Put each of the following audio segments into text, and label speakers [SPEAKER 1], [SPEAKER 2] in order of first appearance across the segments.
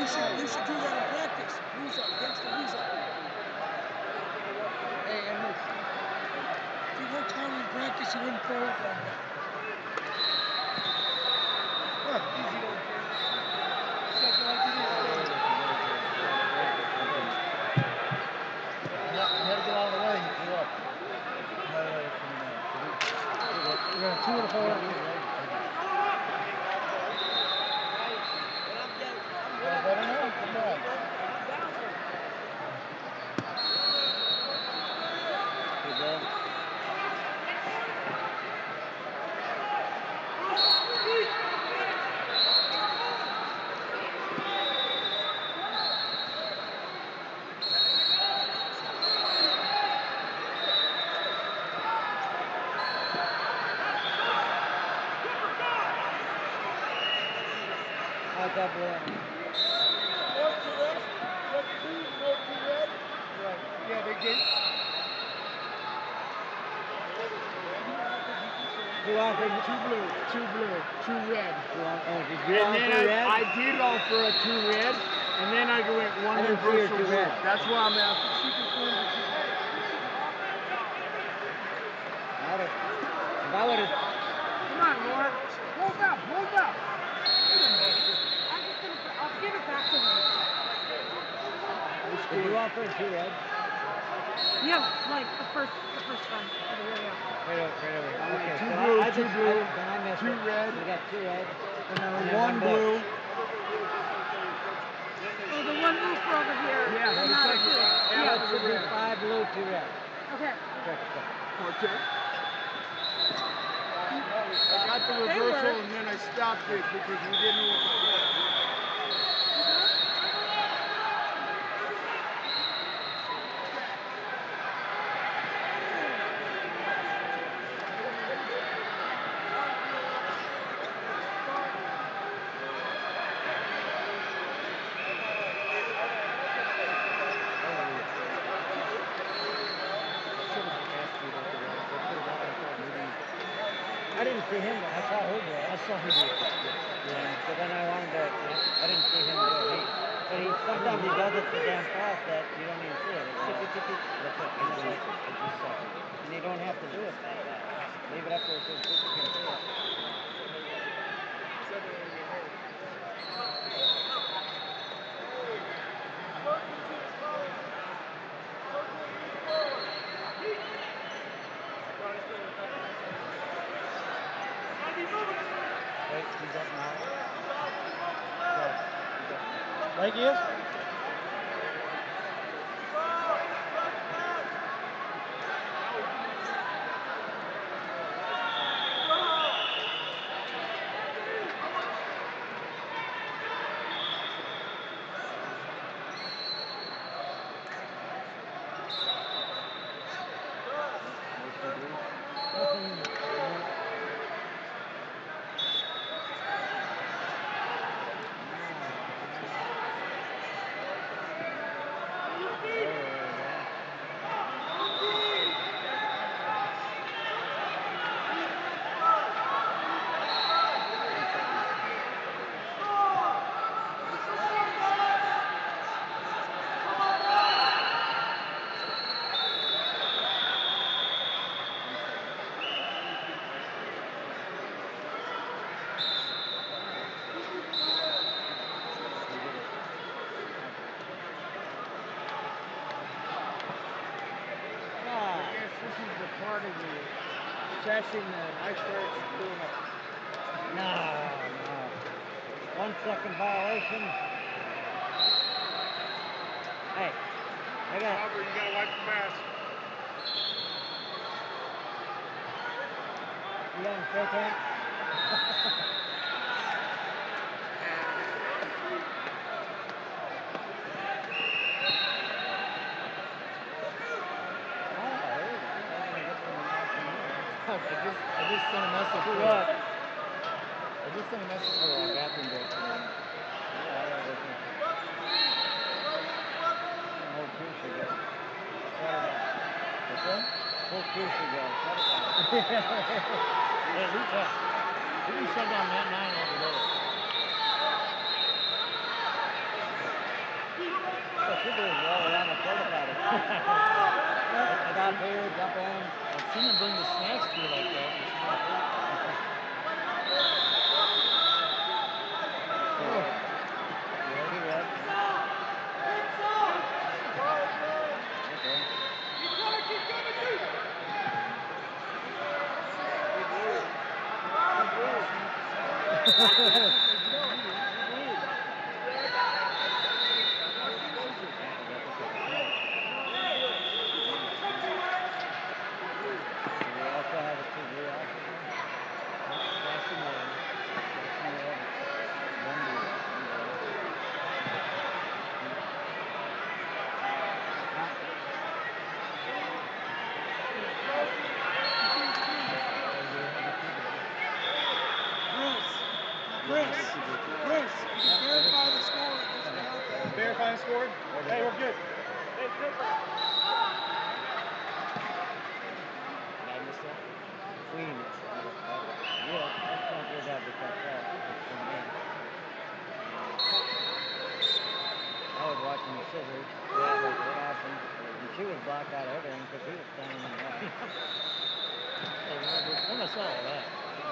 [SPEAKER 1] You should do that in practice. Loser against the loser. Hey, Edward. If you worked hard in practice, you wouldn't throw it like that. Easy though. Second like you did.
[SPEAKER 2] I had to get out of the way. He threw up.
[SPEAKER 1] We're going to 2 and 4.
[SPEAKER 2] Better now. Come on. Good ball.
[SPEAKER 3] That ball.
[SPEAKER 1] Right. Yeah, they did.
[SPEAKER 3] Two on for
[SPEAKER 1] 2 blue, 2 blue, 2 red.
[SPEAKER 3] Oh, did you
[SPEAKER 1] And then
[SPEAKER 3] red?
[SPEAKER 1] I did all for a 2 red, and then I went 1
[SPEAKER 3] didn't see your 2
[SPEAKER 1] blue.
[SPEAKER 3] red.
[SPEAKER 1] That's why I'm asking.
[SPEAKER 3] If I would have.
[SPEAKER 1] Come on, Laura. Hold up, hold up.
[SPEAKER 4] I'll give it back to him.
[SPEAKER 3] Did you offer a 2 red?
[SPEAKER 4] Yeah, like the first one. Over here, yeah.
[SPEAKER 3] Right over here. Okay.
[SPEAKER 1] 2
[SPEAKER 3] so
[SPEAKER 1] blue,
[SPEAKER 3] I
[SPEAKER 1] 2
[SPEAKER 3] just,
[SPEAKER 1] blue,
[SPEAKER 3] then I missed
[SPEAKER 1] 2
[SPEAKER 3] it.
[SPEAKER 1] red.
[SPEAKER 3] We got 2 red.
[SPEAKER 1] And then
[SPEAKER 3] And then
[SPEAKER 1] 1 blue.
[SPEAKER 4] Oh, the one move for over here.
[SPEAKER 1] Yeah,
[SPEAKER 4] and
[SPEAKER 1] it's
[SPEAKER 4] not
[SPEAKER 1] like
[SPEAKER 4] a 2.
[SPEAKER 3] Yeah,
[SPEAKER 4] Yeah.
[SPEAKER 3] it should be 5 blue, 2 red.
[SPEAKER 4] Okay.
[SPEAKER 1] Okay. I got the reversal and then I stopped it because we didn't know what to do.
[SPEAKER 3] I didn't see him, but I saw her do it. I saw her do it. Yeah. So then I wanted to, I didn't see him do it. But sometimes he does it so damn fast that you don't even see it. That's it. I just like it. I just saw it. And you don't have to do it that fast. Leave it up there so people can see it. Wait, he's up now.
[SPEAKER 2] Like he is?
[SPEAKER 1] Part of the session that I started doing it.
[SPEAKER 3] No. 1 second violation. Hey, I got.
[SPEAKER 1] Robert, you gotta wipe the mask.
[SPEAKER 3] You got him straight there?
[SPEAKER 2] I just sent a message for
[SPEAKER 3] what?
[SPEAKER 2] I just sent a message for a bathroom break.
[SPEAKER 3] Whole crew should go. Shut it off.
[SPEAKER 2] What's that?
[SPEAKER 3] Whole crew should go. Shut it off.
[SPEAKER 2] Hey, we can shut down that 9 every day.
[SPEAKER 3] what you do is roll around the porta potty. Stop here, jump in.
[SPEAKER 2] I've seen him bring the snacks through like that. It's not good.
[SPEAKER 3] Two red. Okay.
[SPEAKER 1] Chris, you can verify the score. It doesn't count that.
[SPEAKER 2] Verify the score? Hey, we're good. Hey, Cooper. Did I miss that?
[SPEAKER 3] Queen. Yeah, that's not good to have to catch that. For me. I was watching the scissors. Yeah, it was awesome. And she was blocked out of everything because he was standing in the way.
[SPEAKER 2] When I saw all that.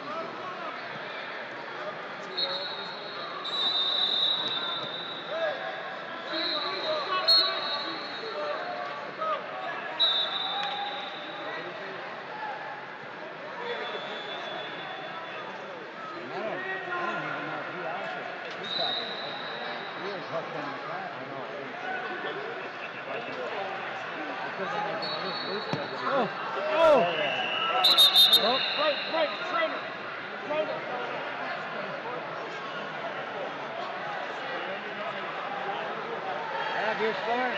[SPEAKER 3] You're smart.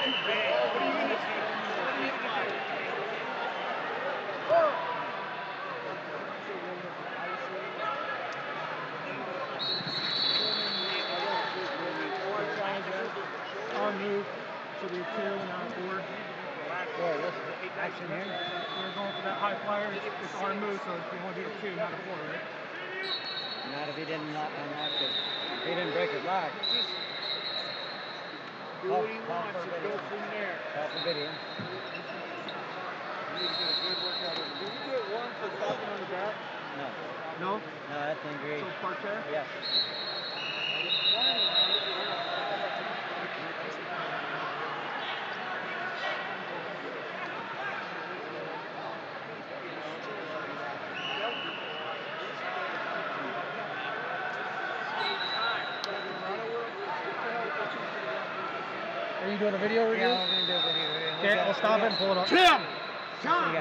[SPEAKER 2] Our move should be 2 and not 4.
[SPEAKER 3] Boy, this action here.
[SPEAKER 2] We're going for that high flyer. It's our move, so we want to do a 2, not a 4, right?
[SPEAKER 3] Not if he didn't unlock it. If he didn't break his lock.
[SPEAKER 2] Do what he wants and go from there.
[SPEAKER 3] Call for video.
[SPEAKER 2] You need to get a good workout in. Did we get one for stopping on the back?
[SPEAKER 3] No.
[SPEAKER 2] No?
[SPEAKER 3] No, that's injury.
[SPEAKER 2] So parterre?
[SPEAKER 3] Yes.
[SPEAKER 2] Are you doing a video review?
[SPEAKER 3] Yeah, we're going to do a video review.
[SPEAKER 2] Okay, we'll stop it and pull it up.
[SPEAKER 1] Tim!
[SPEAKER 3] John!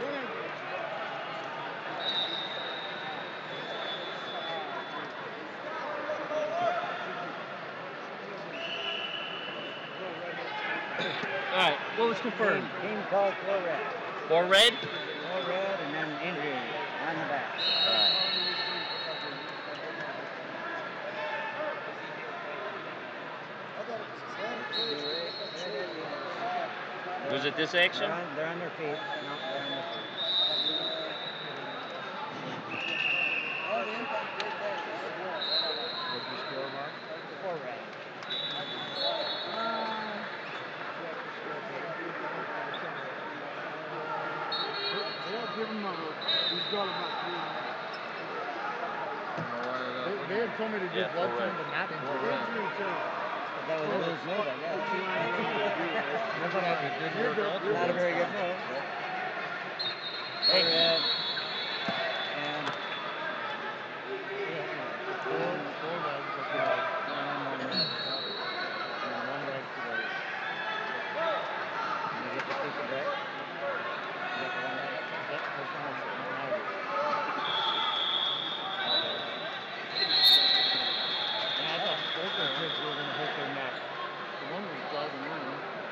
[SPEAKER 5] All right, what was confirmed?
[SPEAKER 3] Team called 4 red.
[SPEAKER 5] 4 red?
[SPEAKER 3] 4 red and then injury on the back.
[SPEAKER 5] All right. Was it this action?
[SPEAKER 3] They're on their feet. No, they're on their feet.
[SPEAKER 1] Oh, the impact right there.
[SPEAKER 2] What's your score, Mark?
[SPEAKER 3] 4 red.
[SPEAKER 1] Yeah, give him a. He's got about 3.
[SPEAKER 2] They had told me to do
[SPEAKER 5] Yeah,
[SPEAKER 2] blood
[SPEAKER 5] 4
[SPEAKER 2] time,
[SPEAKER 5] red.
[SPEAKER 2] but not injury.
[SPEAKER 5] 4 red.
[SPEAKER 3] That was a loose move, I guess.
[SPEAKER 2] That's what I did.
[SPEAKER 1] You're good.
[SPEAKER 3] Not a very good move.
[SPEAKER 5] Hey.
[SPEAKER 3] Red. And
[SPEAKER 2] 4 reds, okay.
[SPEAKER 3] and 1 red.
[SPEAKER 2] And 1 red today.
[SPEAKER 3] And you get the piece of bread. You get the 1 red.
[SPEAKER 2] Yep, first one I said. Now I do. Yeah, I thought both those kids were going to hurt their neck. The one was driving in.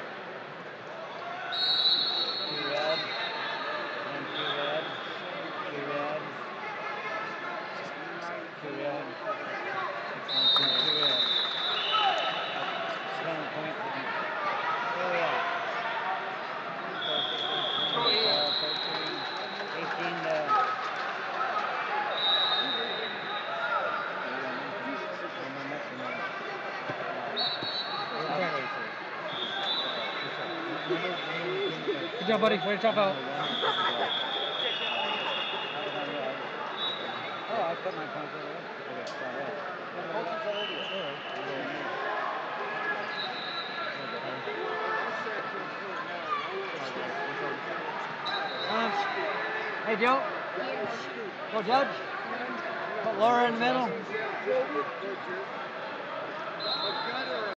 [SPEAKER 3] 2 red. And 2 red. 2 red. 2 red. And 2 red. 7 points. Where we at? 13, 18 to...
[SPEAKER 1] job, buddy. Way to chop out.
[SPEAKER 3] Oh, I put my points over there. Hey, Joe. Go, Judge. Put Laura in the middle.